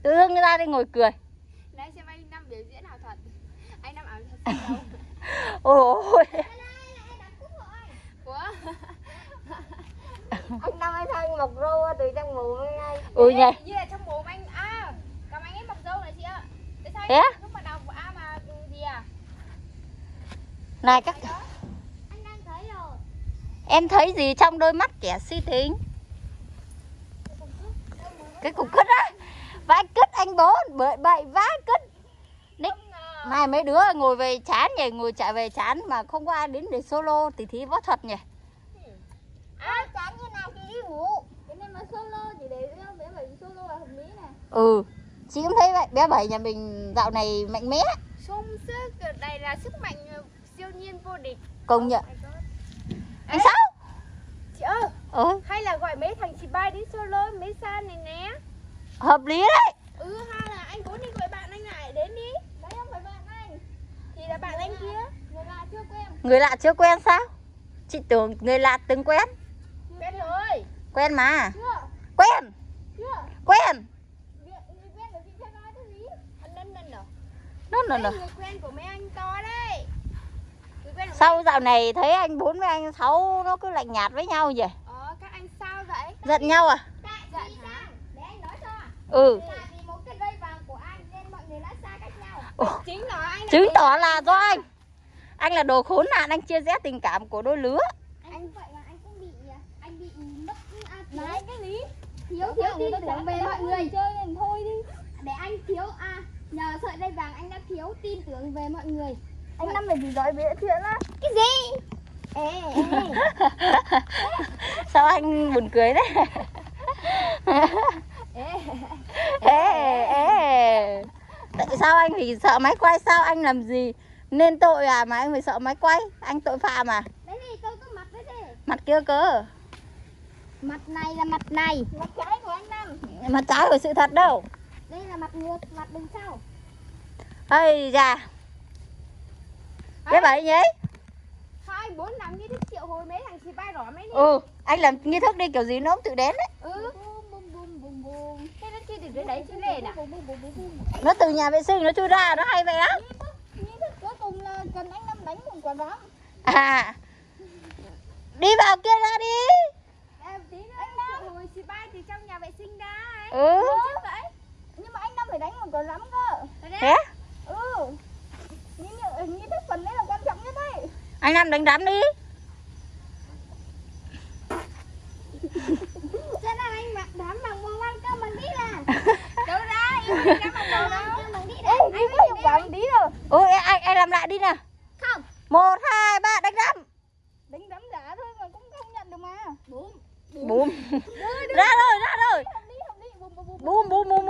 Tự dưng ra đây ngồi cười. Đấy xem anh Năm biểu diễn ảo thuật. Anh Năm ảo thuật đâu? Ôi. Ủa? Anh Năm anh thay mọc râu từ trong mồm ngay. Ừ nhỉ. Như là trong mồm anh cầm anh ấy mọc râu này chị ạ. Tại sao Thế anh á? lúc mà đầu của mà gì à? Này các Anh đang thấy rồi. em thấy gì trong đôi mắt kẻ si tình? Cái cục cứt á. Vãi cứt anh bố, bởi bậy vãi cứt. Đích. Này mấy đứa ngồi về chán nhỉ, ngồi chạy về chán mà không có ai đến để solo tỉ thí võ thuật nhỉ. Chán như nào thì đi ngủ. Thế nên mà solo chỉ để bé Bảy solo là hợp lý này. Ừ, chị cũng thấy vậy, bé Bảy nhà mình dạo này mạnh mẽ. Sung sức, đây là sức mạnh siêu nhiên vô địch. Công nhận. Anh Ê, sao? chị ơi, Hay là gọi mấy thằng chị bay đến solo mấy san này nè. hợp lý đấy. Hay là anh Bốn đi gọi bạn anh lại đến đi. Đấy không phải bạn anh. Thì là bạn anh kia. Người lạ chưa quen. Người lạ chưa quen sao? Chị tưởng người lạ từng quen. Quen rồi. Quen mà. Chưa? Quen. Chưa? Quen. Người quen của chị chưa nói cái gì? Anh Ninh à? Nó. Người quen của mấy anh to đấy. Người quen của Sau dạo này thấy anh Bốn với anh Sáu nó cứ lạnh nhạt với nhau vậy. các anh sao vậy? Giận nhau à? Tại vì sao? Để anh nói cho. Ừ. Tại vì một cái dây vàng của anh nên mọi người đã xa cách nhau. Chính tỏ anh Chứng tỏ là do anh. Anh là đồ khốn nạn, anh chia rẽ tình cảm của đôi lứa. Anh vậy mà anh cũng bị anh bị mất nói cái lý thiếu tin tưởng về mọi người chơi nên thôi đi. Để anh thiếu nhờ sợi dây vàng anh đã thiếu tin tưởng về mọi người. Anh Năm phải gì giỏi bịa chuyện á? Cái gì? Sao anh buồn cười đấy? Tại sao anh phải sợ máy quay? Sao anh làm gì nên tội à mà anh phải sợ máy quay? Anh tội phạm à? Đấy thì tôi có mặt đấy chứ. Mặt kia cơ. Mặt này là mặt này. Mặt trái của anh Năm. Mặt trái của sự thật đâu. Đây là mặt ngược, mặt đằng sau. Ây da. Cái vậy nhỉ? Sao anh Bốn làm nghi thức triệu hồi mấy thằng chị bay rõ mấy đi. Anh làm nghi thức đi kiểu gì nó cũng tự đến đấy. Thế nó chi từ đấy chứ lên à? Nó từ nhà vệ sinh nó chui ra, nó hay vậy á. Nghi thức cuối cùng là cần anh Năm đánh một quả bóng. Đi vào kia ra đi. Tí nữa anh triệu hồi chị bay từ trong nhà vệ sinh ra ấy. Vậy? Nhưng mà anh Năm phải đánh một quả rắm cơ. Thế? Nghi thức phần đấy là quan trọng nhất đấy. Anh Năm đánh rắm đi. Thế là anh mặc đám bằng bông ăn cơm bằng đi là. Đâu ra, em đám bằng bông Cơm bằng đi đây. Anh có hiệu quả bằng đi rồi. Anh làm lại đi nè. Không. 1, 2, 3 đánh rắm. Đánh rắm giả thôi mà cũng không nhận được mà. Búm. Ra rồi. Búm.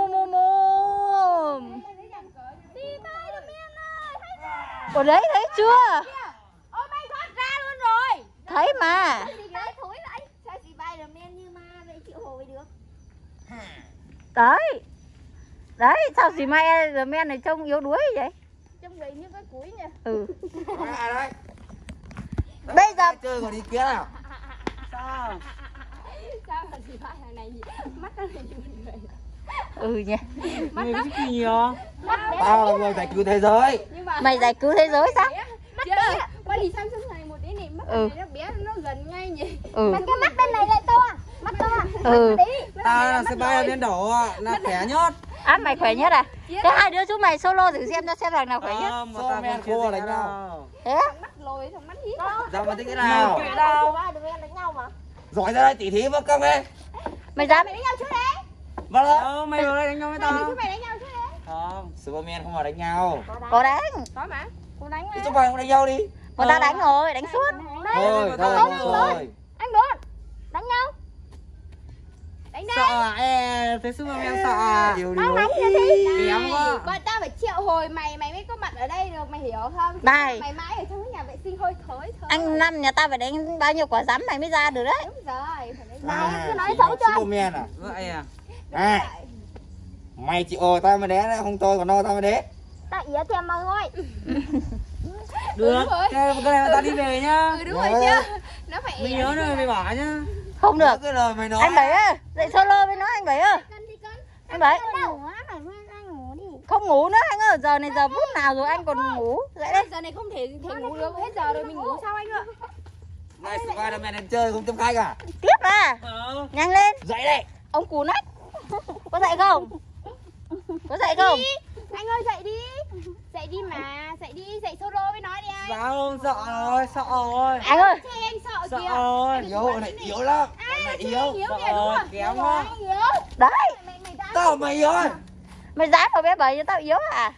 Đi bay được men ơi. Ủa đấy, thấy chưa? Oh my god, ra luôn rồi. Thấy mà. Đi bay thối vậy. Sao chị bay được men như ma vậy chịu hồi được. Đấy, sao dì Mai giờ men này trông yếu đuối vậy? Trông gầy như cái củi nhỉ. Ai đấy? Bây giờ Chơi còn đi kia nào? Sao mà chị bay thằng này mắt nó này nhỉ. Người cái gì nhiều? Tao là người giải cứu thế giới. Nhưng mà Mày giải cứu thế giới sao? Bao thì Samsung này một tí này mắt này nó bé nó gần ngay nhỉ. Mà cái mắt bên này lại to. Mắt to. Tao là sẽ bay đến đổ là khỏe nhất. Mày khỏe nhất à? Thế hai đứa chúng mày solo thử xem cho xem thằng nào khỏe nhất. Mà tao men khô đánh nhau. Thế? Mắt lồi thằng mắt hít. Giờ mà tính cái nào? Đánh nhau mà. Giỏi ra đây tỉ thí với công đi. Mày dám? Mày đánh nhau trước đấy. Vâng ạ. Mày vào đây đánh nhau với tao. Chúng mày đánh nhau trước đấy. Không, Superman không vào đánh nhau. Có đánh. Có mà. Cô đánh Thì chúng mày không đánh nhau đi. Người ta đánh rồi, đánh suốt. Thôi, thôi. Anh Bốn. Đánh nhau. Đánh đây. Sợ à? Thấy Superman sợ à? Điều Tao đánh cho đi. Kém quá. Bọn tao phải triệu hồi mày mới có mặt ở đây được, mày hiểu không? Này. Mày mãi ở trong cái nhà vệ sinh hôi thối thôi. Anh Năm nhà ta phải đánh bao nhiêu quả rắm mày mới ra được đấy. Đúng rồi, phải đánh. Này, cứ nói xấu cho anh. Superman à? Vậy à? Mày chịu ồ tao mới đé, không tôi còn no tao mới đé. Tại ý thèm mà thôi. Được, cái này mà ta đi về nhá. Đúng rồi chưa? Nó phải Mình nhớ rồi mày bỏ nhá. Không được. Cái lời mày nói. Anh Bảy ơi, dậy solo với nó anh Bảy ơi. Anh Bảy. Ngủ đi. Không ngủ nữa anh ơi, giờ này giờ phút nào rồi anh còn ngủ. Dậy đây. Giờ này không thể ngủ được, hết giờ rồi mình ngủ sao anh ạ? Này Spiderman đến chơi không chấm khách à? Tiếp à. Nhanh lên. Dậy đây. Ông cú nách. Có dậy không? Có dậy không? Anh ơi dậy đi. Dậy đi mà, dậy solo với nói đi anh. Sao không? Sợ rồi. Anh ơi. Thế anh sợ Sợ kìa. rồi. Yếu này yếu lắm. Này yếu. Hiếu kìa đúng không? Kéo quá. Đấy. Mày dám. Tao mày yếu ơi. Mày dám vào bé Bảy cho tao yếu à?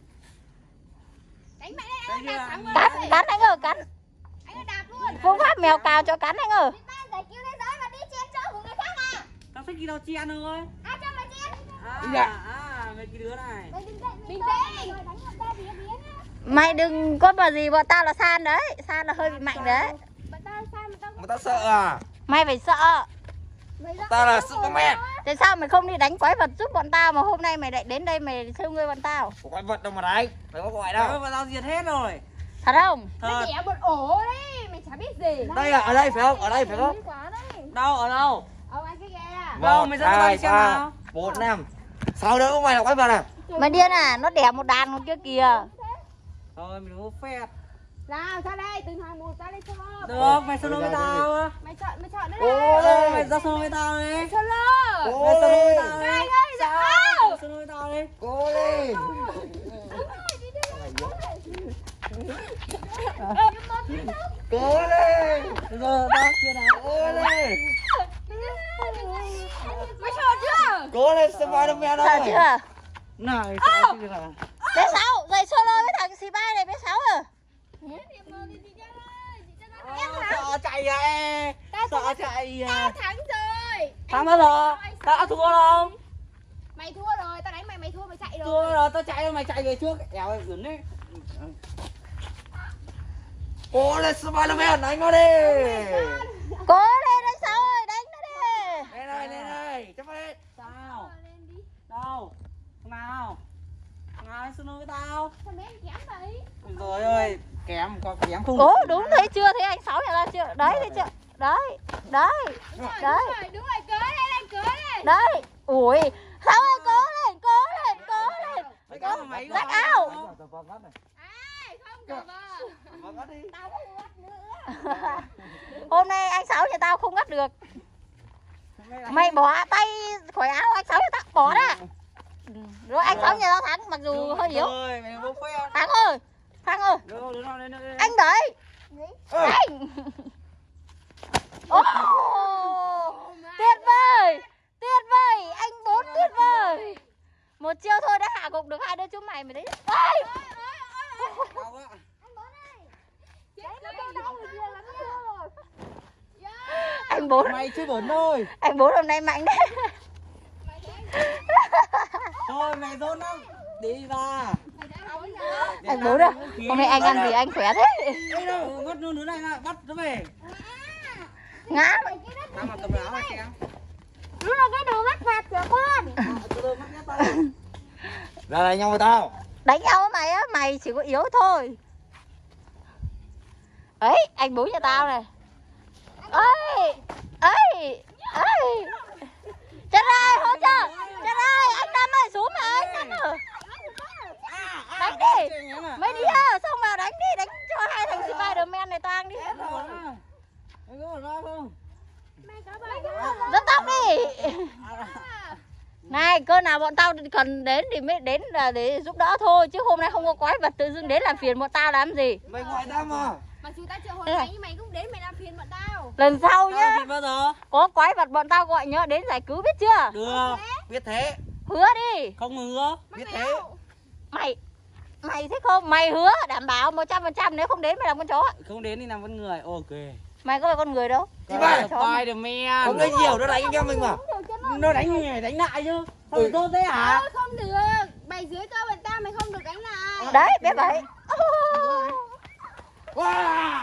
Đánh mẹ đây, anh đạp thẳng Cắn anh ơi, cắn. Anh ơi đạp luôn. Phương pháp mèo cào cho cắn anh ơi. Giải cứu thế giới và đi chen chỗ của người khác à? Tao thích gì đâu chen ơi. Ai cho mà chen? Mấy cái đứa này. Bình tĩnh. Đánh một ta bía nhá. Mày đừng có mà gì, bọn tao là San đấy. San là hơi bị mạnh đấy. Bọn ta sao mà tao Mà tao sợ à? Mày phải sợ. Tao là Superman. Tại sao mày không đi đánh quái vật giúp bọn tao mà hôm nay mày lại đến đây mày trêu ngươi bọn tao? Có quái vật đâu mà đánh. Mày có gọi đâu. Mà tao diệt hết rồi. Thật không? Mày đẻ một ổ đấy, mày chả biết gì. Đây à, ở đây phải không? Ở đây phải không? Quá đấy. Đâu ở đâu? Anh cái ghe à? Đâu, mày dẫn tao đi xem nào. 1, 5. 6 đứa của mày là quái vật à? Mày điên à? Nó đẻ một đàn con kia kìa. Thôi mình có phép. Nào ra đây, từng hàng một ra đây solo. Được, mày solo với tao. Mày chọn nữa Ô, đây. Mày ra solo với tao đi. Solo. Mày solo với tao đi. Anh ơi, sao? Mày solo với tao đi. Cố đi. Cố đi. Được rồi, tao chia nào. Cố đi. Mày sợ chưa? Cố lên Spiderman Sợ ơi. chưa? Nào, sao chứ là. Bé Sáu, dậy solo với thằng xì bay này bé Sáu à? Sợ chạy vậy. Sợ chạy. Tao thắng rồi. Thắng bao giờ? Tao đã thua đâu? Mày thua rồi, tao đánh mày, mày thua mày chạy Thua rồi. rồi, tao chạy mày chạy về trước. Éo ơi, ướn đấy. Cố lên Spiderman, đánh nó đi. Cố lên anh Sáu ơi, đánh nó đi. Lên đây, chấp hết. Sao? Đâu? Nào? Nào anh solo với tao. Sao mấy anh kém vậy? Rồi ơi, kém có kém không? Ồ đúng thấy chưa, thấy anh Sáu nhà tao chưa? Đấy thấy chưa? Đấy, đấy, đấy, Đúng rồi, cưới lên, anh cưới lên. đấy. Ui, Sáu ơi cố lên, cố lên, cố lên. Mày có máy Rách áo. Ai, không được mà. Tao không bắt nữa. Hôm nay anh Sáu nhà tao không ngắt được. Mày bỏ tay khỏi áo anh Sáu nhà tao, bỏ ra. Rồi anh Sáu nhà tao thắng mặc dù hơi yếu. Ơi, mày vô phép. Thắng ơi, Thắng ơi. Đâu, đứng nào lên đây. Anh Bảy. Anh. Ô, tuyệt vời, tuyệt vời, anh Bốn tuyệt vời. Một chiêu thôi đã hạ gục được hai đứa chúng mày thấy. Ôi. Đau quá. Anh Bốn. Mày chưa bẩn thôi. Anh Bốn hôm nay mạnh đấy. Thôi mày rôn lắm. Đi ra. Anh Bốn đâu? Hôm nay anh ăn gì anh khỏe thế? Đi đâu, bắt đứa này lại, bắt nó về. Ngã. Tao mặc tầm áo này xem. Nó là cái đồ bắt phạt của con. Ra đây nhau với tao. Đánh nhau với mày á, mày chỉ có yếu thôi. Ấy, anh Bốn nhà tao này. Ơi, ơi, ơi. Chết ơi, hỗ trợ. Chết ơi, anh Năm ơi, xuống mà anh Năm ơi. Đánh đi. Mấy đi ha, xong vào đánh đi, đánh cho hai thằng Spiderman này toang đi. Mày có ra không? Dẫn tóc đi. Này, cơ nào bọn tao cần đến thì mới đến là để giúp đỡ thôi. Chứ hôm nay không có quái vật tự dưng đến làm phiền bọn tao làm gì. Mày gọi tao mà. Mặc dù tao chưa hồi mày nhưng mày cũng đến mày làm phiền bọn tao. Lần sau nhá, Tao bao giờ? có quái vật bọn tao gọi nhớ đến giải cứu biết chưa? Được. Biết thế. Hứa đi. Không hứa. Biết thế. Mày thích không? Mày hứa đảm bảo 100% nếu không đến mày làm con chó. Không đến thì làm con người. Ok. Mày có phải con người đâu. Chị mày. Spiderman. Không nói nhiều nó đánh cho mình mà. Nó đánh như này đánh lại chứ. Sao mày tốt thế hả? Không được. Mày dưới cơ bọn tao mày không được đánh lại. Đấy, biết vậy. Wow.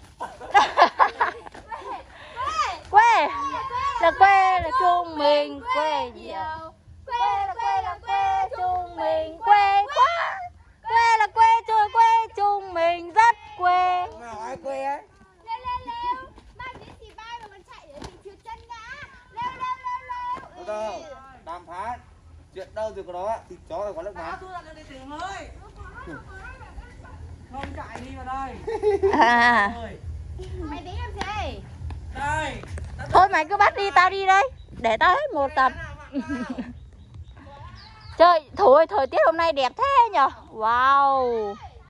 Quê là chung mình, quê nhiều. Quê là quê chung mình, quê quá. Quê là quê trời, quê chung mình rất quê. Nào ai quê ấy? Leo. Mang đến xì bay mà còn chạy để mình trượt chân đã. Leo. Từ từ. Đàm phán. Chuyện đâu rồi có đó, thịt chó là có nước Tao mà. tôi là cái tiền ơi. Không chạy đi vào đây. À. Ơi. Mày tí làm gì? Đây. Thôi mày cứ bắt đi, tao đi đây. Để tao hết một tập. Trời, thôi thời tiết hôm nay đẹp thế nhở. Wow.